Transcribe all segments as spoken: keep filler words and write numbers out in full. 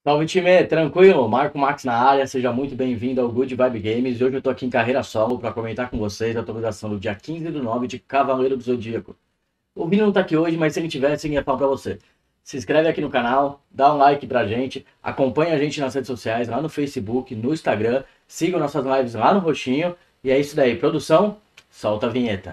Salve time, tranquilo? Marco Max na área, seja muito bem-vindo ao Good Vibe Games. E hoje eu tô aqui em carreira solo para comentar com vocês a atualização do dia quinze do nove de Cavaleiro do Zodíaco. O Vini não tá aqui hoje, mas se ele tivesse, eu ia falar pra você. Se inscreve aqui no canal, dá um like pra gente, acompanha a gente nas redes sociais, lá no Facebook, no Instagram, sigam nossas lives lá no Roxinho. E é isso daí, produção, solta a vinheta.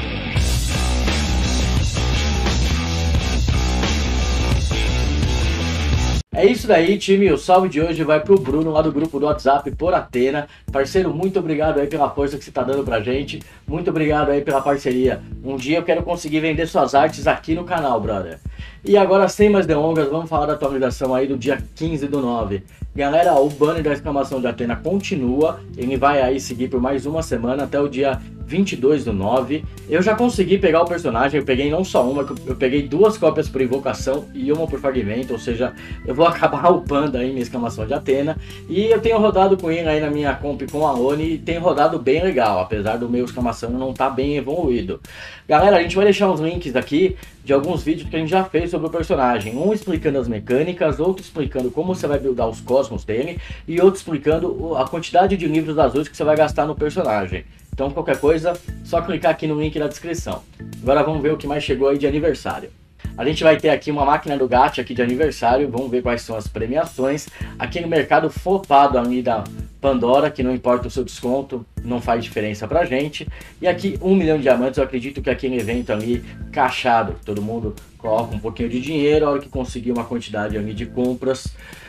É isso daí, time. O salve de hoje vai pro Bruno, lá do grupo do WhatsApp, por Atena. Parceiro, muito obrigado aí pela força que você tá dando pra gente. Muito obrigado aí pela parceria. Um dia eu quero conseguir vender suas artes aqui no canal, brother. E agora, sem mais delongas, vamos falar da atualização aí do dia quinze do nove. Galera, o banner da exclamação de Atena continua. Ele vai aí seguir por mais uma semana, até o dia vinte e dois do nove. Eu já consegui pegar o personagem, eu peguei não só uma, eu peguei duas cópias por invocação e uma por fragmento, ou seja, eu vou acabar upando aí minha exclamação de Atena. E eu tenho rodado com ele aí na minha comp com a Oni e tem rodado bem legal, apesar do meu exclamação não estar tá bem evoluído. Galera, a gente vai deixar os links aqui de alguns vídeos que a gente já fez sobre o personagem, um explicando as mecânicas, outro explicando como você vai buildar os cosmos dele e outro explicando a quantidade de livros azuis que você vai gastar no personagem. Então qualquer coisa, só clicar aqui no link na descrição. Agora vamos ver o que mais chegou aí de aniversário. A gente vai ter aqui uma máquina do gacha aqui de aniversário, vamos ver quais são as premiações. Aqui no mercado flopado ali da Pandora, que não importa o seu desconto, não faz diferença pra gente. E aqui um milhão de diamantes, eu acredito que aquele evento ali, cachado, todo mundo coloca um pouquinho de dinheiro, a hora que conseguir uma quantidade ali de compras,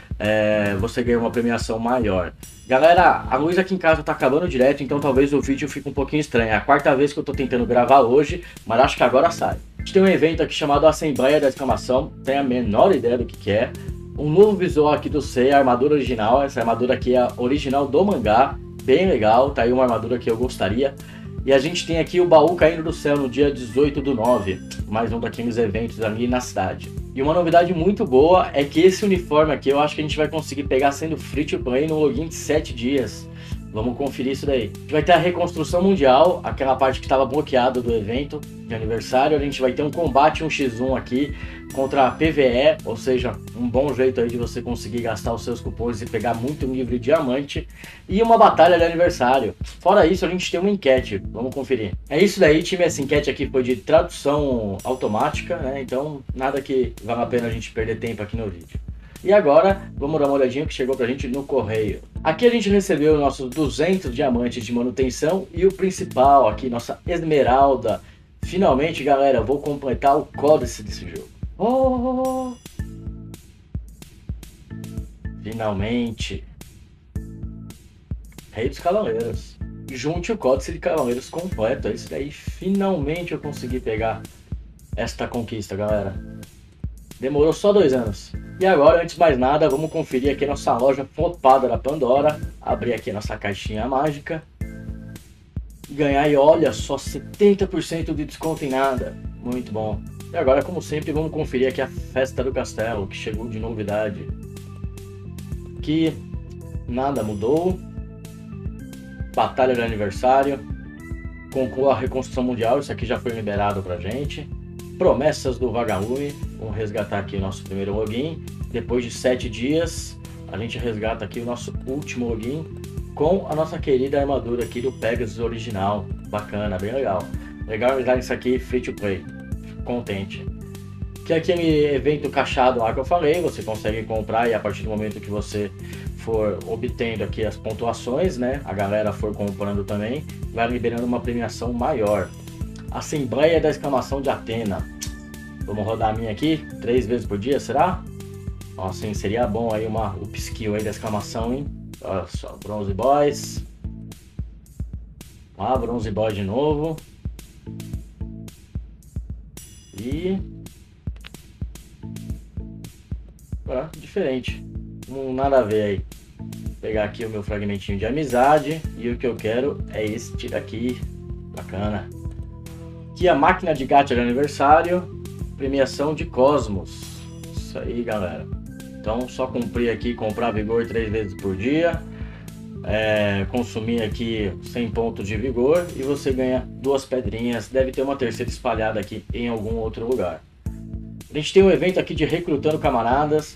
é, você ganha uma premiação maior. Galera, a luz aqui em casa tá acabando direto, então talvez o vídeo fique um pouquinho estranho. É a quarta vez que eu tô tentando gravar hoje, mas acho que agora sai. A gente tem um evento aqui chamado Assembleia da Exclamação, tem a menor ideia do que, que é. Um novo visual aqui do Sei, a armadura original, essa armadura aqui é a original do mangá, bem legal, tá aí uma armadura que eu gostaria. E a gente tem aqui o baú caindo do céu no dia dezoito do nove, mais um daqueles eventos ali na cidade. E uma novidade muito boa é que esse uniforme aqui eu acho que a gente vai conseguir pegar sendo free to play no login de sete dias. Vamos conferir isso daí. A gente vai ter a reconstrução mundial, aquela parte que estava bloqueada do evento de aniversário. A gente vai ter um combate um contra um aqui contra a P V E, ou seja, um bom jeito aí de você conseguir gastar os seus cupons e pegar muito livro de diamante. E uma batalha de aniversário. Fora isso, a gente tem uma enquete. Vamos conferir. É isso daí, time. Essa enquete aqui foi de tradução automática, né? Então, nada que vale a pena a gente perder tempo aqui no vídeo. E agora, vamos dar uma olhadinha que chegou pra gente no correio. Aqui a gente recebeu nossos duzentos diamantes de manutenção e o principal aqui, nossa esmeralda. Finalmente, galera, eu vou completar o códice desse jogo. Oh! Finalmente. Rei dos Cavaleiros. Junte o códice de Cavaleiros completo. É isso daí. Finalmente eu consegui pegar esta conquista, galera. Demorou só dois anos. E agora, antes de mais nada, vamos conferir aqui nossa loja flopada da Pandora. Abrir aqui nossa caixinha mágica. Ganhar, e olha só, setenta por cento de desconto em nada. Muito bom. E agora, como sempre, vamos conferir aqui a Festa do Castelo, que chegou de novidade. Aqui, nada mudou. Batalha de aniversário. Conclua a reconstrução mundial, isso aqui já foi liberado pra gente. Promessas do Vagalume, vamos resgatar aqui o nosso primeiro login. Depois de sete dias, a gente resgata aqui o nosso último login com a nossa querida armadura aqui do Pegasus original. Bacana, bem legal. Legal usar isso aqui free to play. Fico contente. Que é aquele evento cachado lá que eu falei, você consegue comprar e a partir do momento que você for obtendo aqui as pontuações, né, a galera for comprando também, vai liberando uma premiação maior. Assembleia da Exclamação de Atena. Vamos rodar a minha aqui, três vezes por dia, será? Nossa, hein, seria bom aí uma up skill aí da exclamação, hein? Olha só, Bronze Boys. Ah, Bronze Boy de novo. E... Ah, diferente. Não, nada a ver aí. Vou pegar aqui o meu fragmentinho de amizade. E o que eu quero é este daqui. Bacana. Aqui a máquina de gacha de aniversário, premiação de Cosmos. Isso aí, galera. Então só cumprir aqui, comprar vigor três vezes por dia, é, consumir aqui cem pontos de vigor e você ganha duas pedrinhas. Deve ter uma terceira espalhada aqui em algum outro lugar. A gente tem um evento aqui de recrutando camaradas.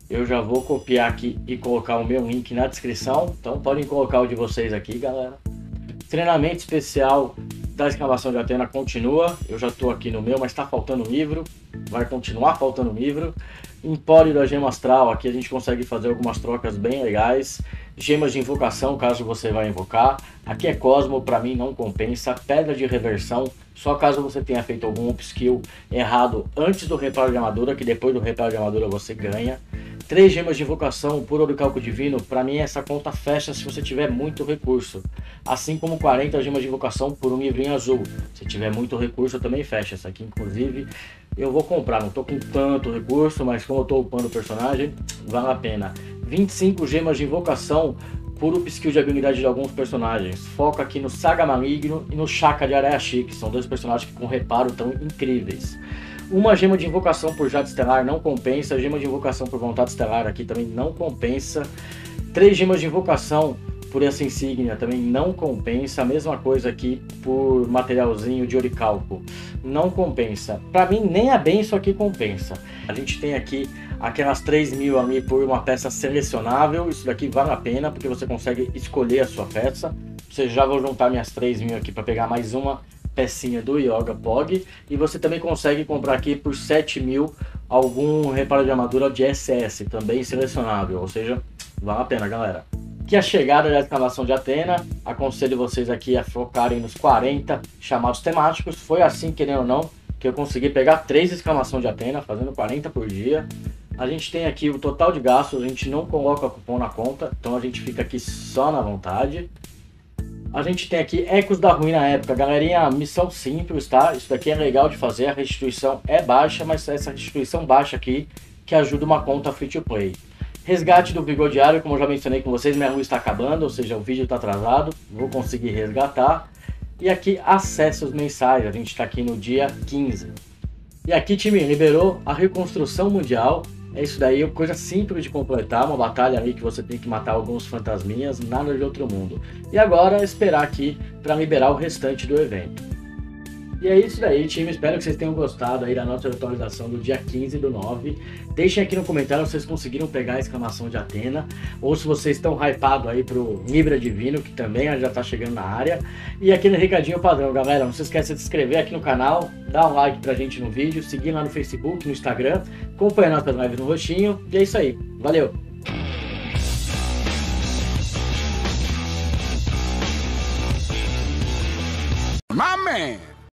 eu já vou copiar aqui e colocar o meu link na descrição. Então podem colocar o de vocês aqui, galera. Treinamento especial da exclamação de Athena continua. Eu já estou aqui no meu, mas está faltando livro. Vai continuar faltando livro. Empório da Gema Astral, aqui a gente consegue fazer algumas trocas bem legais. Gemas de invocação, caso você vai invocar. Aqui é Cosmo, para mim não compensa. Pedra de reversão, só caso você tenha feito algum upskill errado antes do reparo de armadura, que depois do reparo de armadura você ganha. Três gemas de invocação por oricalco divino, para mim essa conta fecha se você tiver muito recurso. Assim como quarenta gemas de invocação por um livrinho azul. Se tiver muito recurso também fecha. Essa aqui inclusive eu vou comprar, não tô com tanto recurso, mas como eu tô upando o personagem, vale a pena. vinte e cinco gemas de invocação por upskill de habilidade de alguns personagens. Foco aqui no Saga Maligno e no Chaka de Arayashi, que são dois personagens que com reparo tão incríveis. Uma gema de invocação por Jade Estelar não compensa. Gema de invocação por Vontade Estelar aqui também não compensa. Três gemas de invocação por essa insígnia também não compensa. A mesma coisa aqui por materialzinho de oricalco. Não compensa. Para mim nem a benção aqui compensa. A gente tem aqui aquelas três mil ali por uma peça selecionável. Isso daqui vale a pena porque você consegue escolher a sua peça. Você já vou juntar minhas três mil aqui para pegar mais uma pecinha do Yoga Pog, e você também consegue comprar aqui por sete mil algum reparo de armadura de S S, também selecionável, ou seja, vale a pena, galera. Que a chegada da exclamação de Athena, aconselho vocês aqui a focarem nos quarenta chamados temáticos. Foi assim, querendo ou não, que eu consegui pegar três exclamação de Athena, fazendo quarenta por dia. A gente tem aqui o total de gastos, a gente não coloca cupom na conta, então a gente fica aqui só na vontade. A gente tem aqui Ecos da Ruína Épica, galerinha, missão simples, tá? Isso daqui é legal de fazer, a restituição é baixa, mas essa restituição baixa aqui que ajuda uma conta free to play. Resgate do Vigor Diário, como eu já mencionei com vocês, minha luz está acabando, ou seja, o vídeo está atrasado, vou conseguir resgatar. E aqui acessos mensais, a gente está aqui no dia quinze. E aqui, time, liberou a Reconstrução Mundial. É isso daí, coisa simples de completar, uma batalha ali que você tem que matar alguns fantasminhas, nada de outro mundo. E agora esperar aqui para liberar o restante do evento. E é isso daí, time, espero que vocês tenham gostado aí da nossa atualização do dia quinze do nove. Deixem aqui no comentário se vocês conseguiram pegar a exclamação de Athena, ou se vocês estão hypados aí pro Libra Divino, que também já tá chegando na área. E aquele recadinho padrão, galera, não se esqueça de se inscrever aqui no canal, dar um like pra gente no vídeo, seguir lá no Facebook, no Instagram, acompanhar nossas lives no roxinho, e é isso aí, valeu!